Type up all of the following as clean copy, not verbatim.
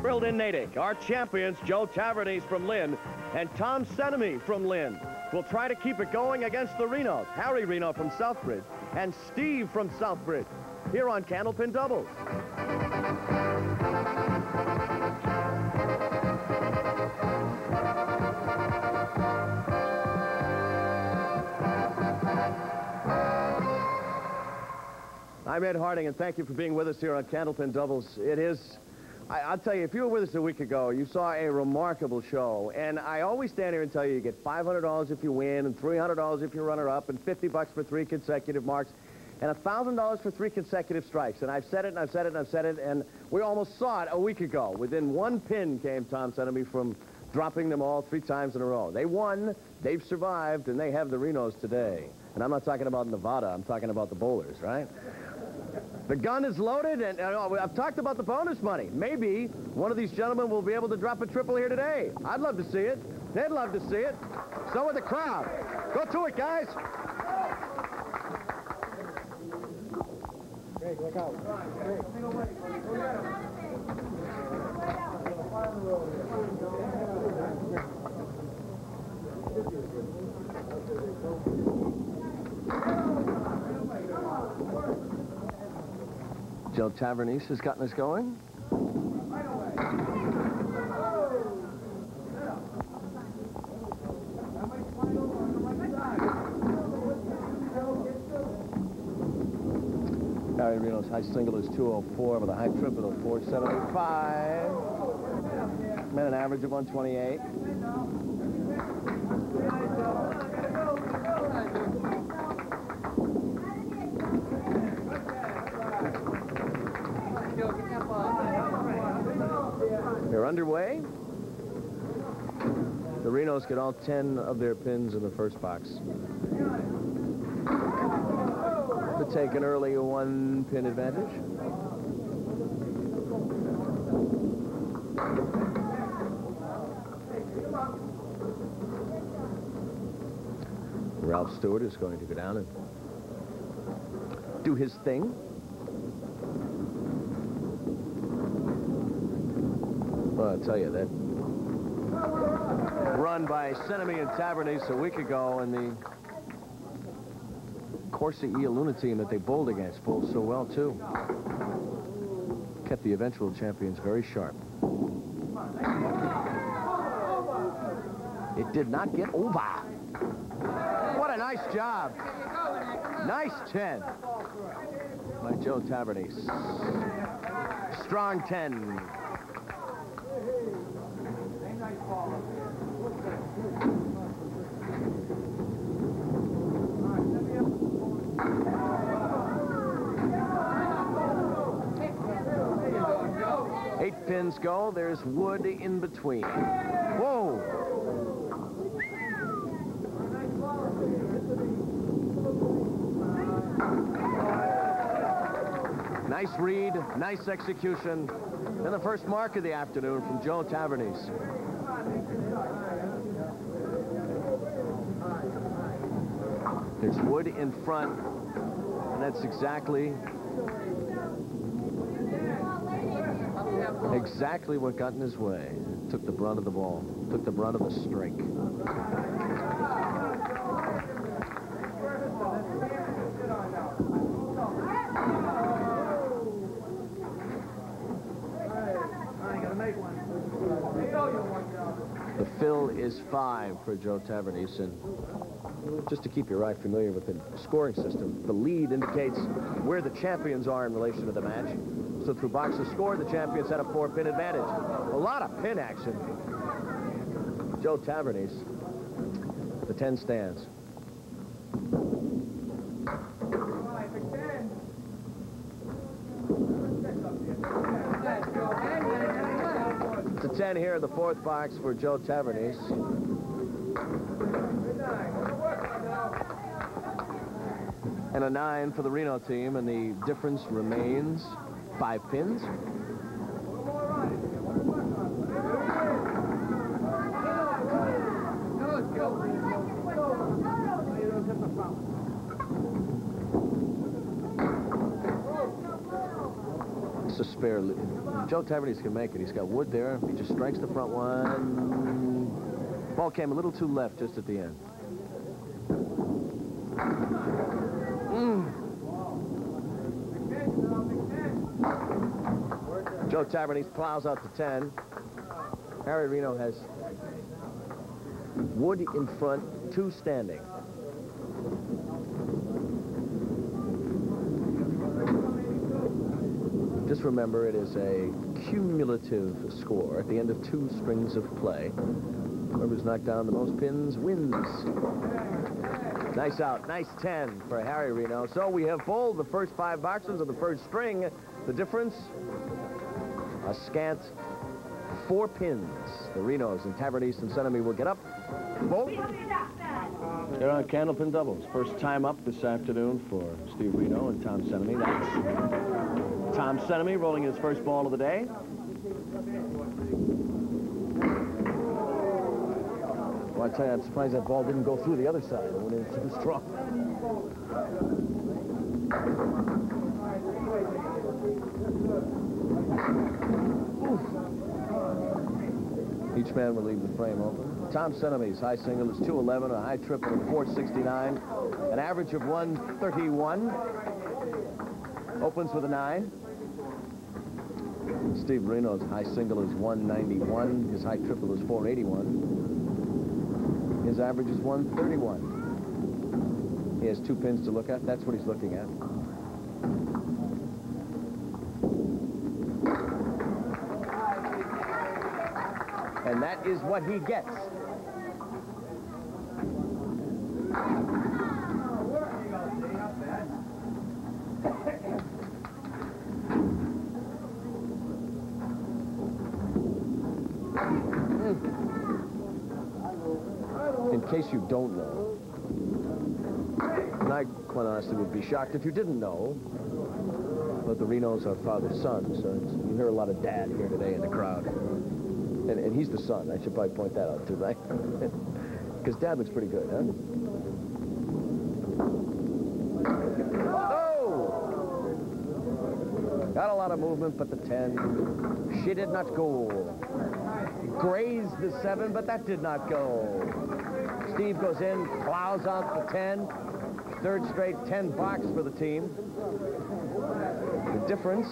Drilled in Natick, our champions, Joe Tavernese from Lynn and Tom Cennami from Lynn, will try to keep it going against the Renauds, Harry Renaud from Southbridge and Steve from Southbridge, here on Candlepin Doubles. I'm Ed Harding, and thank you for being with us here on Candlepin Doubles. It is, I'll tell you, if you were with us a week ago, you saw a remarkable show. And I always stand here and tell you, you get $500 if you win, and $300 if you runner-up, and $50 for 3 consecutive marks, and $1,000 for 3 consecutive strikes. And I've said it, and I've said it, and I've said it, and we almost saw it a week ago. Within 1 pin came Tom Cennami from dropping them all 3 times in a row. They won, they've survived, and they have the Renauds today. And I'm not talking about Nevada, I'm talking about the bowlers, right? The gun is loaded, and I've talked about the bonus money. Maybe one of these gentlemen will be able to drop a triple here today. I'd love to see it. They'd love to see it. So would the crowd. Go to it, guys. Greg, look out. Joe Tavernese has gotten us going. Harry Renaud's high single is 204 with a high triple of 475. And an average of 128. They're underway. The Renauds get all 10 of their pins in the first box. To take an early 1-pin advantage. Ralph Stewart is going to go down and do his thing. Well, I'll tell you, that run by Cennami and Tavernese a week ago, and the Corsa E Luna team that they bowled against bowled so well, too. Kept the eventual champions very sharp. It did not get over. What a nice job. Nice 10 by Joe Tavernese. Strong 10. Eight pins go. There's wood in between. Whoa! Nice read, nice execution, and the first mark of the afternoon from Joe Tavernese. There's wood in front, and that's exactly what got in his way. Took the brunt of the ball, took the brunt of the strike. The fill is 5 for Joe Tavernese, and just to keep your eye familiar with the scoring system, the lead indicates where the champions are in relation to the match. So through boxes scored, the champions had a 4-pin advantage. A lot of pin action. Joe Tavernese, the 10 stands. It's a 10 here in the 4th box for Joe Tavernese. And a 9 for the Renaud team, and the difference remains 5 pins. It's a spare lead. Joe Tavernese can make it. He's got wood there. He just strikes the front one. Ball came a little too left just at the end. Joe Tavernese plows out to 10. Harry Renaud has wood in front, 2 standing. Just remember, it is a cumulative score at the end of 2 strings of play. Whoever's knocked down the most pins wins. Nice out. Nice 10 for Harry Renaud. So we have bowled the first 5 boxes of the first string. The difference, a scant 4 pins. The Renauds and Tavernese and Cennami will get up. Both. They're on Candlepin Doubles. First time up this afternoon for Steve Renaud and Tom Cennami. That's Tom Cennami rolling his first ball of the day. Well, I tell you, I'm surprised that ball didn't go through the other side. It went in too strong. Each man will leave the frame open. Tom Cennami's high single is 211, a high triple of 469, an average of 131. Opens with a 9. Steve Renaud's high single is 191. His high triple is 481. His average is 131. He has 2 pins to look at. That's what he's looking at. And that is what he gets. In case you don't know, and I quite honestly would be shocked if you didn't know, but the Renauds are father-son, so you hear a lot of dad here today in the crowd. And he's the son. I should probably point that out, too, right? Because Dad looks pretty good, huh? Oh! Got a lot of movement, but the 10. She did not go. Grazed the 7, but that did not go. Steve goes in, plows out the 10. 3rd straight 10 box for the team. The difference,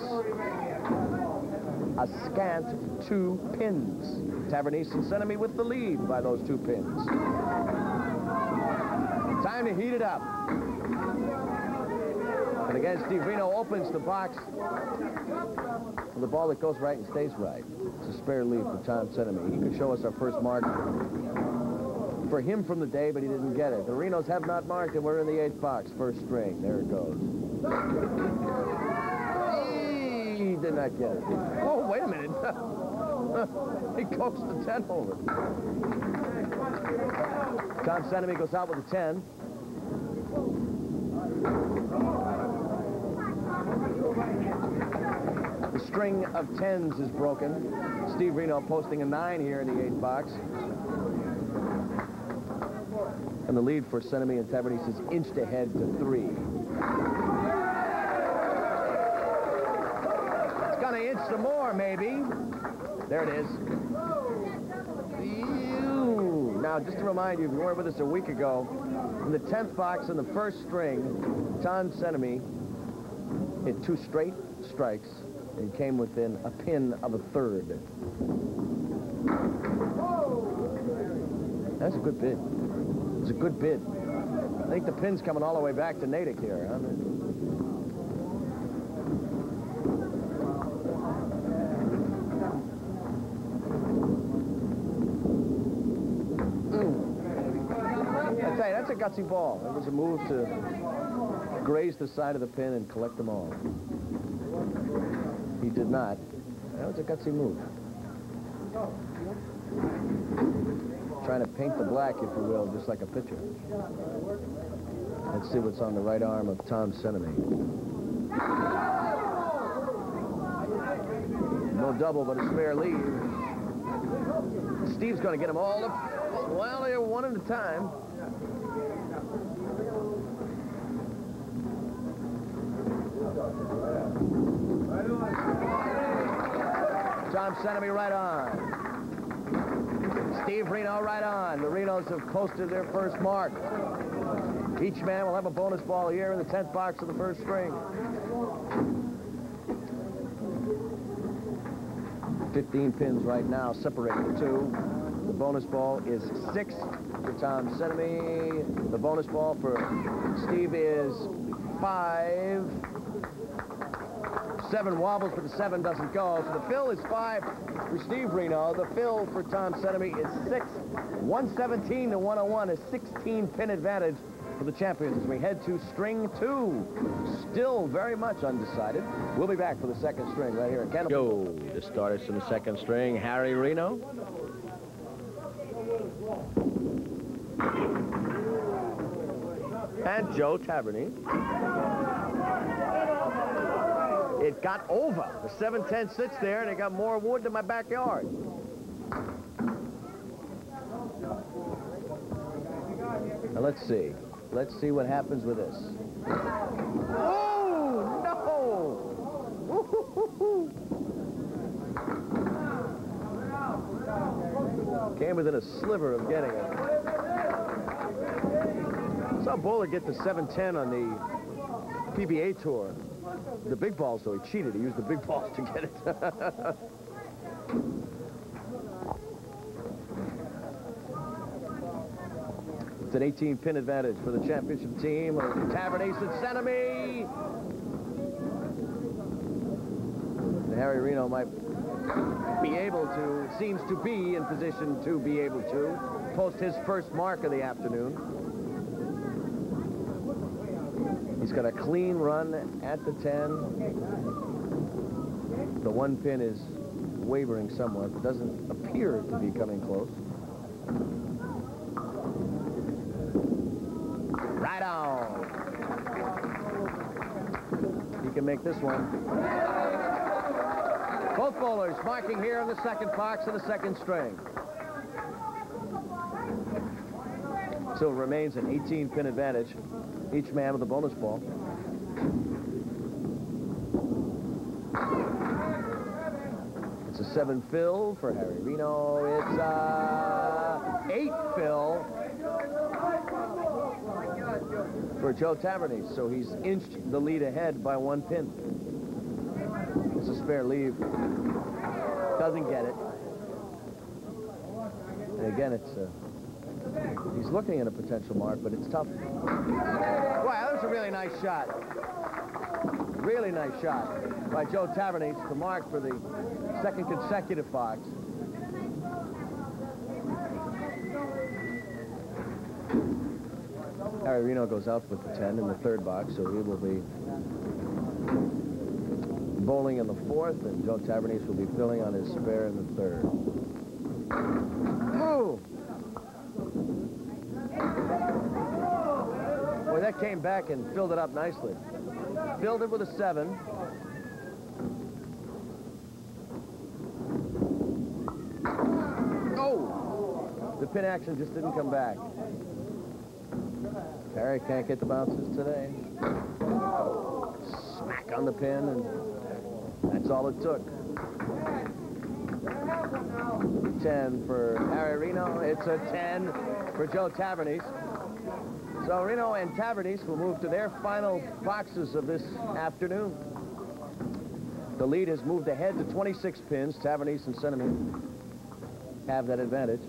a scant 2 pins. Tavernese and Cennami with the lead by those 2 pins. Time to heat it up. And again, Steve Renaud opens the box with a ball that goes right and stays right. It's a spare lead for Tom Cennami. He could show us our first mark for him from the day, but he didn't get it. The Renauds have not marked, and we're in the 8th box. First string. There it goes. He did not get it. Oh, wait a minute. He coaxed the 10 over. Tom Cennami goes out with a 10. The string of 10s is broken. Steve Renaud posting a 9 here in the 8th box. And the lead for Cennami and Tavernese is inched ahead to 3. It's going to inch some more, maybe. There it is. Now, just to remind you, if you weren't with us a week ago, in the 10th box in the first string, Tom Cennami hit 2 straight strikes and came within a pin of a 3rd. That's a good bid. It's a good bid. I think the pin's coming all the way back to Natick here, huh? I tell you, that's a gutsy ball. It was a move to graze the side of the pin and collect them all. He did not. That was a gutsy move. Trying to paint the black, if you will, just like a pitcher. Let's see what's on the right arm of Tom Cennami. No double, but a spare lead. Steve's going to get them all up. Well, they're one at a time. Tom Cennami right on. Steve Renaud right on. The Renauds have posted their first mark. Each man will have a bonus ball here in the 10th box of the first string. 15 pins right now, separating the two. The bonus ball is 6 for Tom Cennami. The bonus ball for Steve is 5. 7 wobbles, but the 7 doesn't go. So the fill is 5 for Steve Renaud. The fill for Tom Cennami is 6. 117 to 101, a 16-pin advantage for the champions as we head to string 2. Still very much undecided. We'll be back for the second string right here at Candlepin. Yo, the starters in the second string, Harry Renaud. And Joe Tavernese. It got over. The 710 sits there, and it got more wood than my backyard. Now let's see. Let's see what happens with this. Oh, no! Came within a sliver of getting it. Saw Bowler get the 710 on the PBA tour. The big balls, though, he cheated. He used the big balls to get it. It's an 18-pin advantage for the championship team of Tavernese and Cennami. Harry Renaud might be able to, seems to be in position to be able to post his first mark of the afternoon. He's got a clean run at the 10. The 1 pin is wavering somewhat, but doesn't appear to be coming close. Right on. He can make this one. Both bowlers marking here in the second box of the second string. Still remains an 18-pin advantage. Each man with a bonus ball. It's a 7 fill for Harry Renaud. It's a 8 fill for Joe Tavernese. So he's inched the lead ahead by 1 pin. It's a spare leave. Doesn't get it. And again, it's he's looking at a potential mark, but it's tough. Wow, that was a really nice shot. Really nice shot by Joe Tavernese to mark for the second consecutive box. Harry Renaud goes out with the 10 in the third box, so he will be bowling in the fourth, and Joe Tavernese will be filling on his spare in the third. Ooh! Boy, that came back and filled it up nicely. Filled it with a 7. Oh! The pin action just didn't come back. Harry can't get the bounces today. Smack on the pin, and that's all it took. 10 for Harry Renaud. It's a 10 for Joe Tavernese. So Renaud and Tavernese will move to their final boxes of this afternoon. The lead has moved ahead to 26 pins. Tavernese and Cennami have that advantage.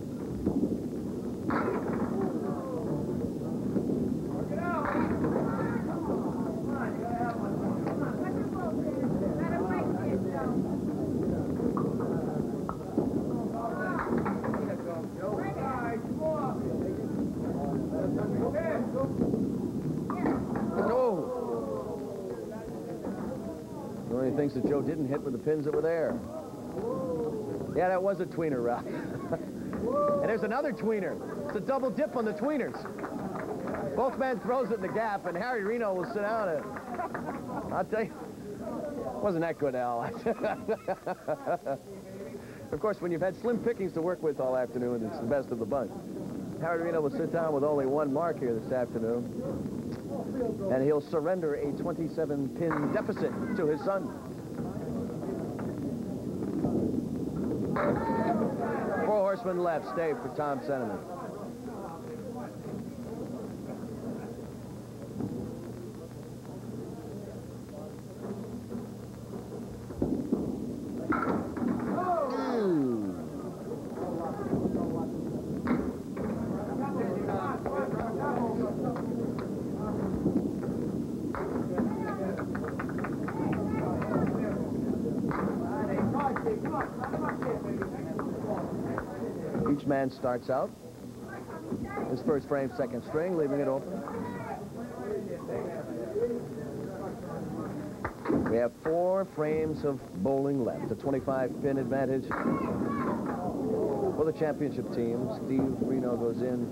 Things that Joe didn't hit with the pins that were there. Yeah, that was a tweener, Ralph. And there's another tweener. It's a double dip on the tweeners. Both men throws it in the gap, and Harry Renaud will sit down. And I'll tell you, wasn't that good, Al? Of course, when you've had slim pickings to work with all afternoon, it's the best of the bunch. Harry Renaud will sit down with only 1 mark here this afternoon, and he'll surrender a 27-pin deficit to his son. Four horsemen left. Stay for Tom Cennami. Each man starts out. His first frame, second string, leaving it open. We have 4 frames of bowling left. A 25-pin advantage for the championship team. Steve Renaud goes in.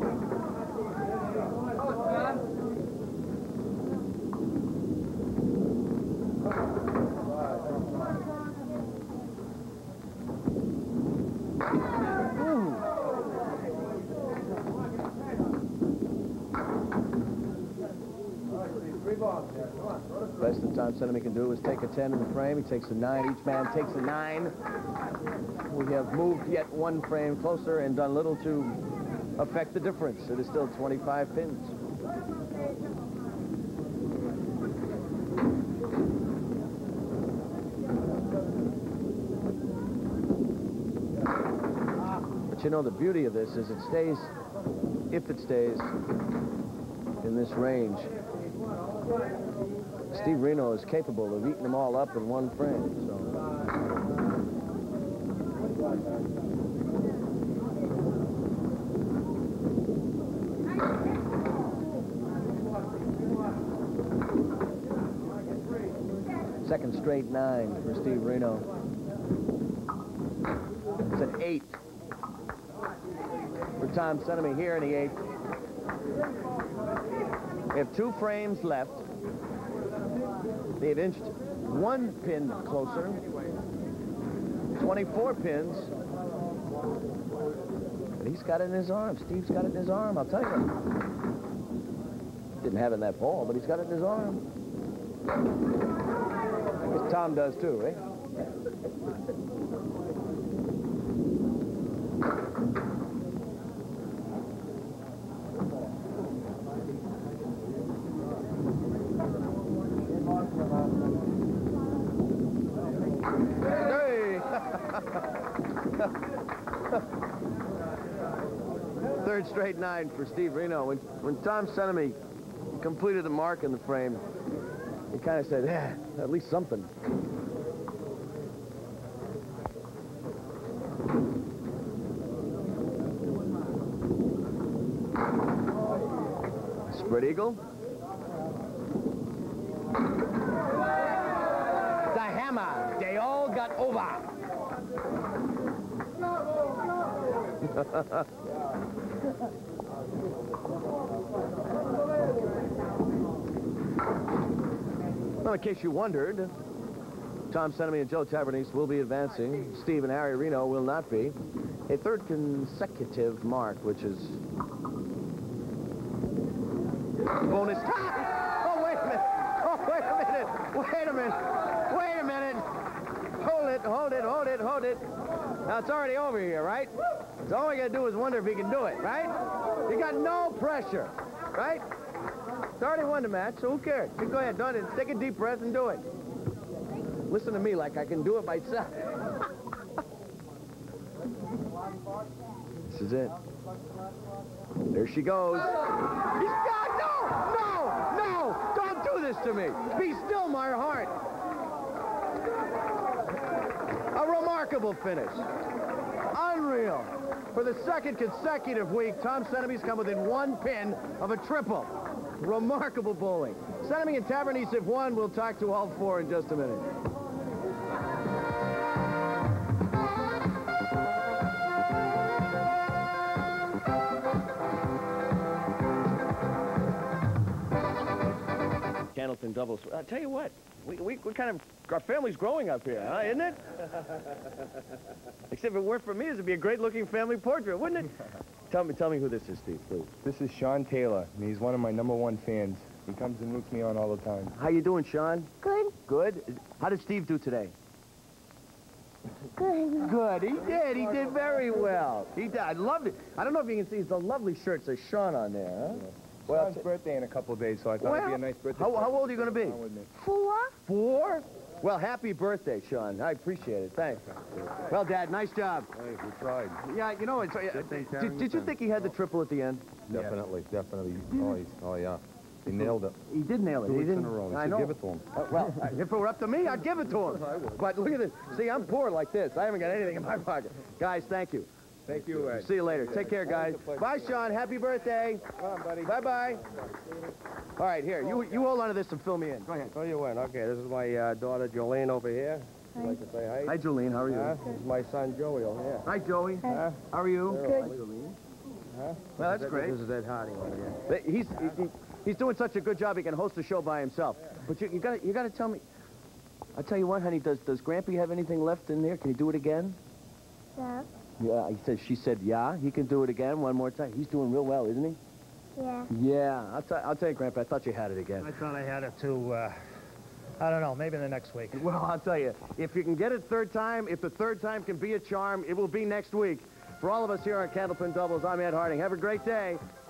Best that Tom Cennami can do is take a 10 in the frame. He takes a 9. Each man takes a 9. We have moved yet 1 frame closer and done little to affect the difference. It is still 25 pins. But you know, the beauty of this is it stays, if it stays in this range, Steve Renaud is capable of eating them all up in 1 frame. So. Second straight 9 for Steve Renaud. It's an 8 for Tom Cennami here in the 8th. We have 2 frames left. They've inched 1 pin closer. 24 pins. But he's got it in his arm. Steve's got it in his arm, I'll tell you. Didn't have it in that ball, but he's got it in his arm. I guess Tom does too, eh? Third straight 9 for Steve Renaud. When Tom Cennami completed the mark in the frame, he kind of said, yeah, at least something. Spread eagle. The hammer. They all got over. Well, in case you wondered, Tom Cennami and Joe Tavernese will be advancing. Steve and Harry Renaud will not be. A 3rd consecutive mark, which is bonus time. Oh, wait a minute. Oh, wait a minute. Wait a minute. Wait a minute. Hold it, hold it, hold it, hold it. Now, it's already over here, right? So all we got to do is wonder if he can do it, right? You got no pressure, right? It's already won the match, so who cares? You go ahead, do it. Take a deep breath and do it. Listen to me like I can do it myself. This is it. There she goes. He's got, no, no, no! Don't do this to me. Be still, my heart. A remarkable finish. Unreal. For the 2nd consecutive week, Tom Cennami's come within 1 pin of a triple. Remarkable bowling. Cennami and Tavernese have won. We'll talk to all 4 in just a minute. Candlepin Doubles. I'll tell you what, we kind of, our family's growing up here, huh, isn't it? Except if it weren't for me, it'd be a great-looking family portrait, wouldn't it? Tell me who this is, Steve, please. This is Sean Taylor, and he's one of my #1 fans. He comes and roots me on all the time. How you doing, Sean? Good. Good? How did Steve do today? Good. Good. He did. He did very well. He did. I loved it. I don't know if you can see the lovely shirt says Sean on there, huh? Yeah. Well, Sean's birthday in a couple of days, so I thought it'd be a nice birthday. How old are you going to be? With me. 4. 4? Well, happy birthday, Sean. I appreciate it. Thanks. Well, Dad, nice job. Hey, we tried. Yeah, you know, did you think he had the triple at the end? Definitely, definitely. Oh, yeah. He nailed it. He did nail it. 2 He weeks in didn't. a row. He I said know. give it to him. Well, if it were up to me, I'd give it to him. But look at this. See, I'm poor like this. I haven't got anything in my pocket. Guys, thank you. Thank you, Ed. See you later. Take care, guys. Bye, Sean. Happy birthday. Come on, buddy. Bye-bye. All right, here. You hold on to this and fill me in. Go ahead. So you win. Okay, this is my daughter Jolene over here. I'd like to say hi. Hi, Jolene. How are you? This is my son Joey over here. Hi, Joey. Hi. How are you? Good. Well, that's great. This is Ed Hardy over here. He's doing such a good job. He can host the show by himself. But you gotta tell me. I'll tell you what, honey. Does Grampy have anything left in there? Can he do it again? Yeah. Yeah. She said yeah. He can do it again one more time. He's doing real well, isn't he? Yeah. Yeah. I'll tell you, Grandpa. I thought you had it again. I thought I had it too, I don't know, maybe the next week. Well, I'll tell you, if you can get it third time, if the third time can be a charm, it will be next week. For all of us here on Candlepin Doubles, I'm Ed Harding. Have a great day.